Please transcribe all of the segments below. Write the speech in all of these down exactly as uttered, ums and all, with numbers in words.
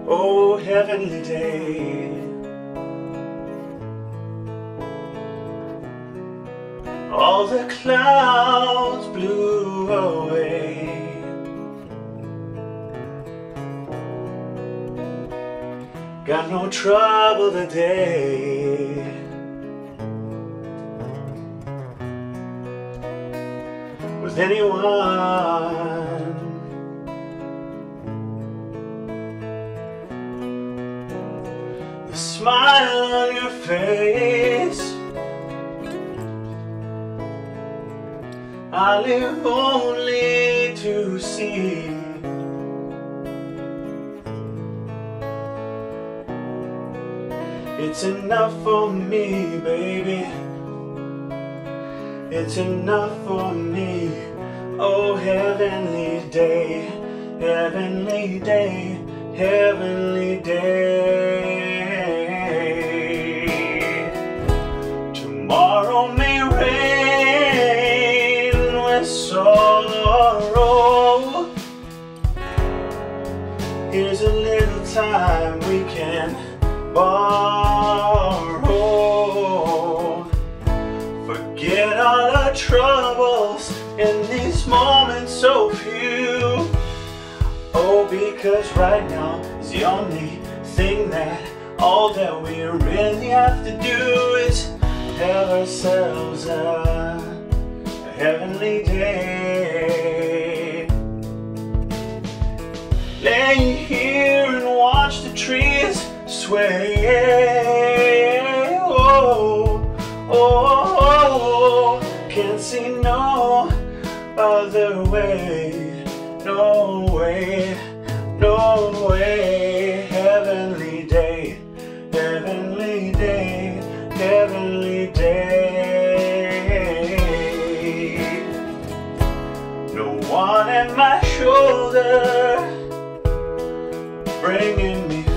oh heavenly day. All the clouds blew away. Got no trouble today. With anyone. The smile on your face, I live only to see. It's enough for me, baby. It's enough for me. Oh heavenly day, heavenly day, heavenly day. Tomorrow may rain with sorrow. Here's a little time we can borrow. Forget all our troubles in these moments so few. Oh, because right now is the only thing that all that we really have to do is have ourselves a, a heavenly day. Lay here and watch the trees sway. Oh, oh, oh, can't see no other way, no way, no way. Heavenly day, heavenly day, heavenly day. No one at my shoulder bringing me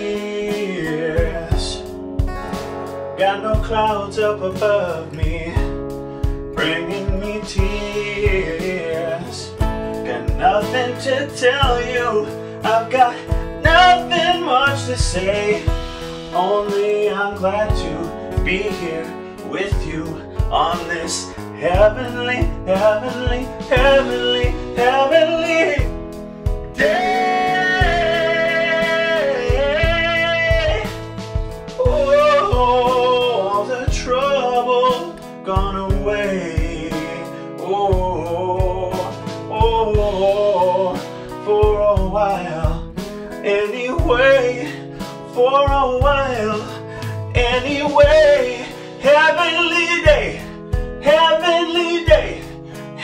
fears. Got no clouds up above me bringing me tears. Got nothing to tell you, I've got nothing much to say. Only I'm glad to be here with you on this heavenly, heavenly, heavenly, heavenly day. Oh, all the trouble gone away. Oh, oh, for a while, anyway, for a while, anyway. Heavenly day, heavenly day,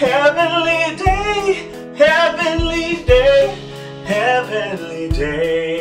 heavenly day, heavenly day, heavenly day.